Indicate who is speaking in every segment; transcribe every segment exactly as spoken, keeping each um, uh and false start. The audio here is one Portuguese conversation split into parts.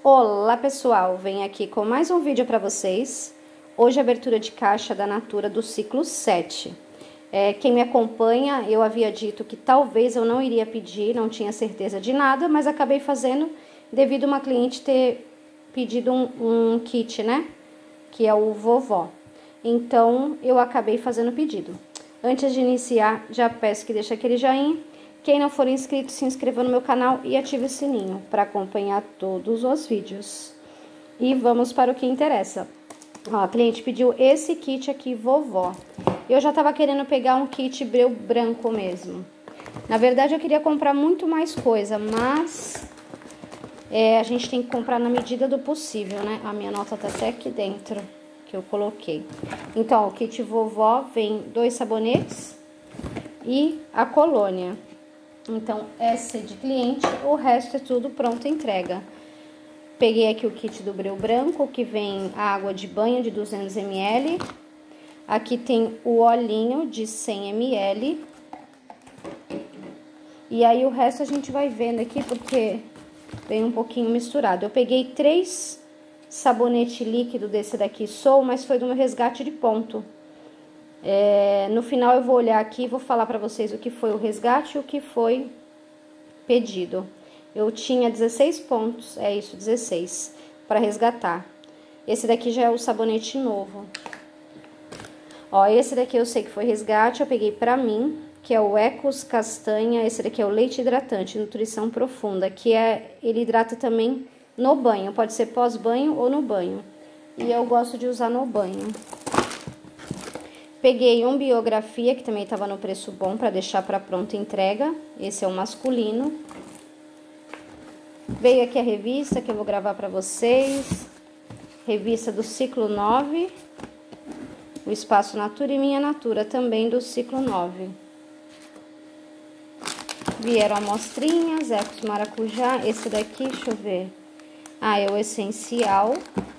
Speaker 1: Olá pessoal, venho aqui com mais um vídeo para vocês. Hoje abertura de caixa da Natura do ciclo sete. É, quem me acompanha, eu havia dito que talvez eu não iria pedir, não tinha certeza de nada, mas acabei fazendo devido a uma cliente ter pedido um, um kit, né? Que é o vovó. Então eu acabei fazendo o pedido. Antes de iniciar, já peço que deixe aquele joinha. Quem não for inscrito, se inscreva no meu canal e ative o sininho para acompanhar todos os vídeos. E vamos para o que interessa. Ó, a cliente pediu esse kit aqui, vovó. Eu já estava querendo pegar um kit breu branco mesmo. Na verdade, eu queria comprar muito mais coisa, mas é, a gente tem que comprar na medida do possível, né? A minha nota tá até aqui dentro, que eu coloquei. Então, o kit vovó vem dois sabonetes e a colônia. Então, essa é de cliente, o resto é tudo pronta entrega. Peguei aqui o kit do breu branco, que vem a água de banho de duzentos mililitros. Aqui tem o olhinho de cem mililitros. E aí o resto a gente vai vendo aqui, porque vem um pouquinho misturado. Eu peguei três sabonete líquido desse daqui, Sou, mas foi do meu resgate de ponto. É, no final eu vou olhar aqui e vou falar pra vocês o que foi o resgate e o que foi pedido. Eu tinha dezesseis pontos, é isso, dezesseis, para resgatar. Esse daqui já é o sabonete novo. Ó, esse daqui eu sei que foi resgate, eu peguei pra mim, que é o Ecos Castanha. Esse daqui é o leite hidratante, nutrição profunda, que é, ele hidrata também no banho, pode ser pós-banho ou no banho. E eu gosto de usar no banho. Peguei um Biografia, que também estava no preço bom, para deixar para pronta entrega. Esse é o masculino. Veio aqui a revista, que eu vou gravar para vocês. Revista do ciclo nove. O Espaço Natura e Minha Natura, também do ciclo nove. Vieram amostrinhas, Ecos Maracujá. Esse daqui, deixa eu ver. Ah, é o Essencial.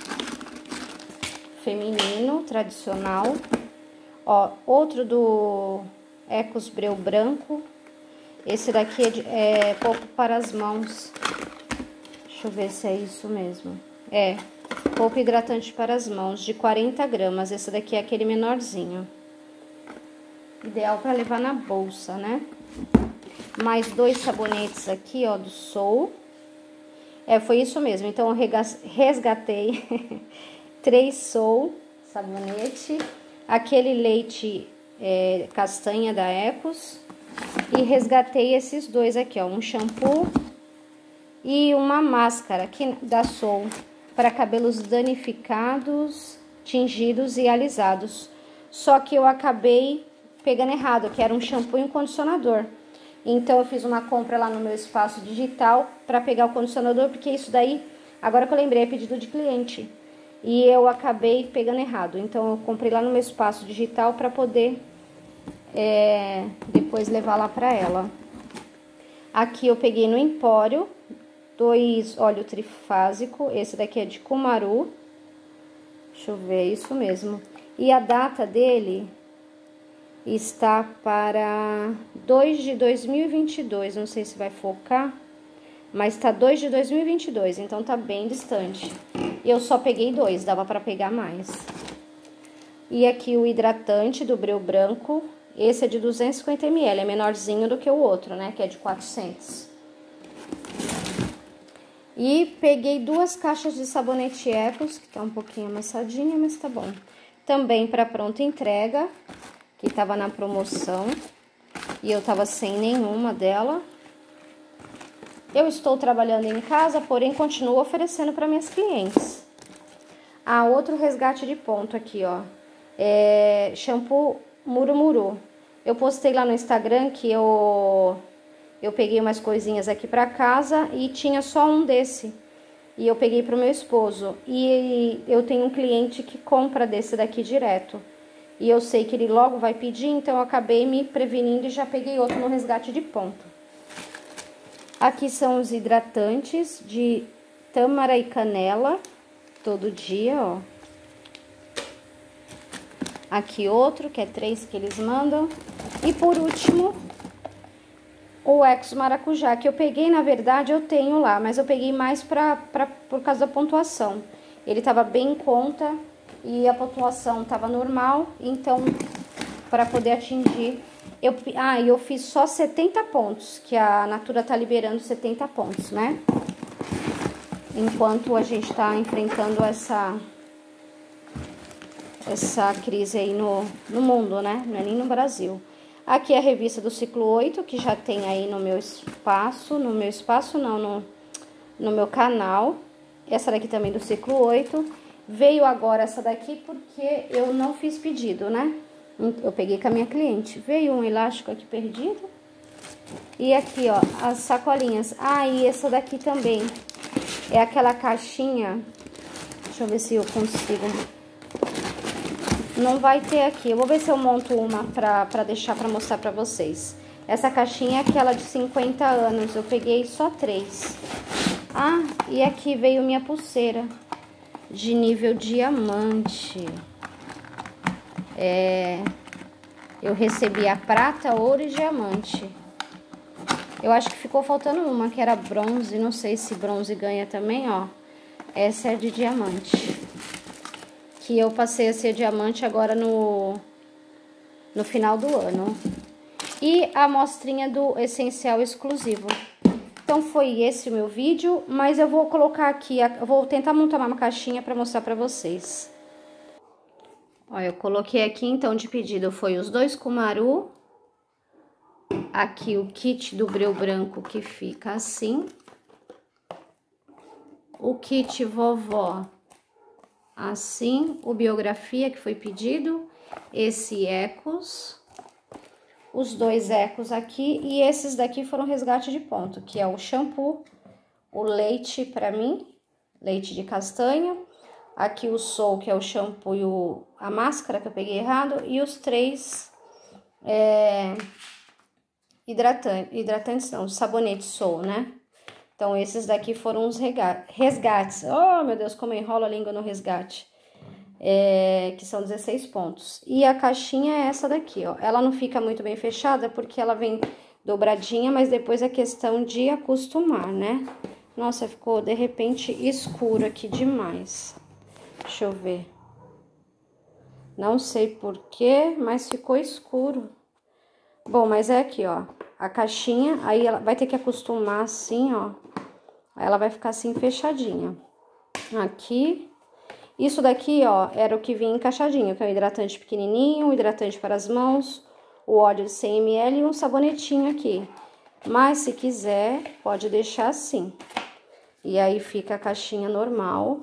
Speaker 1: Feminino, tradicional. Ó, outro do Ecos Breu Branco. Esse daqui é, de, é pouco para as mãos. Deixa eu ver se é isso mesmo. É, pouco hidratante para as mãos, de quarenta gramas. Esse daqui é aquele menorzinho. Ideal para levar na bolsa, né? Mais dois sabonetes aqui, ó, do Sou. É, foi isso mesmo. Então, eu resgatei três Sou sabonete. Aquele leite é, castanha da Ecos. E resgatei esses dois aqui, ó. Um shampoo e uma máscara aqui da Sou. Para cabelos danificados, tingidos e alisados. Só que eu acabei pegando errado, que era um shampoo e um condicionador. Então, eu fiz uma compra lá no meu espaço digital para pegar o condicionador, porque isso daí, agora que eu lembrei, é pedido de cliente. E eu acabei pegando errado. Então, eu comprei lá no meu espaço digital para poder é, depois levar lá para ela. Aqui eu peguei no Empório dois óleo trifásico. Esse daqui é de Cumaru. Deixa eu ver, isso mesmo. E a data dele está para dois de dois mil e vinte e dois. Não sei se vai focar, mas tá dois de dois mil e vinte e dois, então tá bem distante. E eu só peguei dois, dava pra pegar mais. E aqui o hidratante do breu branco. Esse é de duzentos e cinquenta mililitros, é menorzinho do que o outro, né? Que é de quatrocentos. E peguei duas caixas de sabonete Ecos, que tá um pouquinho amassadinha, mas tá bom. Também pra pronta entrega, que tava na promoção. E eu tava sem nenhuma dela. Eu estou trabalhando em casa, porém continuo oferecendo para minhas clientes. Ah, outro resgate de ponto aqui, ó. É shampoo Murumuru. Eu postei lá no Instagram que eu, eu peguei umas coisinhas aqui para casa e tinha só um desse. E eu peguei para o meu esposo. E eu tenho um cliente que compra desse daqui direto. E eu sei que ele logo vai pedir, então eu acabei me prevenindo e já peguei outro no resgate de ponto. Aqui são os hidratantes de tâmara e canela, todo dia, ó. Aqui outro, que é três que eles mandam. E por último, o Ecos Maracujá, que eu peguei, na verdade, eu tenho lá, mas eu peguei mais pra, pra, por causa da pontuação. Ele tava bem em conta e a pontuação tava normal, então, para poder atingir... Eu, ah, e eu fiz só setenta pontos, que a Natura tá liberando setenta pontos, né? Enquanto a gente tá enfrentando essa... essa crise aí no, no mundo, né? Não é nem no Brasil. Aqui é a revista do ciclo oito, que já tem aí no meu espaço, no meu espaço não, no, no meu canal. Essa daqui também do ciclo oito. Veio agora essa daqui porque eu não fiz pedido, né? Eu peguei com a minha cliente. Veio um elástico aqui perdido. E aqui, ó, as sacolinhas. Ah, e essa daqui também. É aquela caixinha. Deixa eu ver se eu consigo... Não vai ter aqui. Eu vou ver se eu monto uma pra, pra deixar pra mostrar pra vocês. Essa caixinha é aquela de cinquenta anos. Eu peguei só três. Ah, e aqui veio minha pulseira de nível diamante. É... Eu recebi a prata, ouro e diamante. Eu acho que ficou faltando uma, que era bronze. Não sei se bronze ganha também, ó. Essa é de diamante. Que eu passei a ser diamante agora no, no final do ano. E a amostrinha do essencial exclusivo. Então foi esse o meu vídeo, mas eu vou colocar aqui, eu vou tentar montar uma caixinha para mostrar para vocês. Ó, eu coloquei aqui então de pedido foi os dois Kumaru. Aqui o kit do breu branco que fica assim. O kit vovó assim, o biografia que foi pedido, esse Ecos, os dois Ecos aqui, e esses daqui foram resgate de ponto, que é o shampoo, o leite pra mim, leite de castanha, aqui o Sol, que é o shampoo e o, a máscara, que eu peguei errado, e os três é, hidratantes, hidratantes não, sabonete Sol, né? Então, esses daqui foram os resgates. Oh, meu Deus, como enrola a língua no resgate. É, que são dezesseis pontos. E a caixinha é essa daqui, ó. Ela não fica muito bem fechada porque ela vem dobradinha, mas depois é questão de acostumar, né? Nossa, ficou de repente escuro aqui demais. Deixa eu ver. Não sei porquê, mas ficou escuro. Bom, mas é aqui, ó. A caixinha, aí ela vai ter que acostumar assim, ó. Aí ela vai ficar assim fechadinha. Aqui. Isso daqui, ó, era o que vinha encaixadinho, que é o hidratante pequenininho, o hidratante para as mãos, o óleo de cem mililitros e um sabonetinho aqui. Mas se quiser, pode deixar assim. E aí fica a caixinha normal.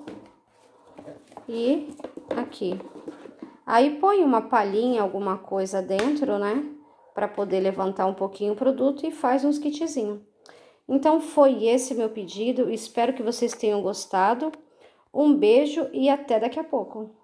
Speaker 1: E aqui. Aí põe uma palhinha, alguma coisa dentro, né? Para poder levantar um pouquinho o produto e faz uns kitzinhos. Então, foi esse meu pedido. Espero que vocês tenham gostado. Um beijo e até daqui a pouco.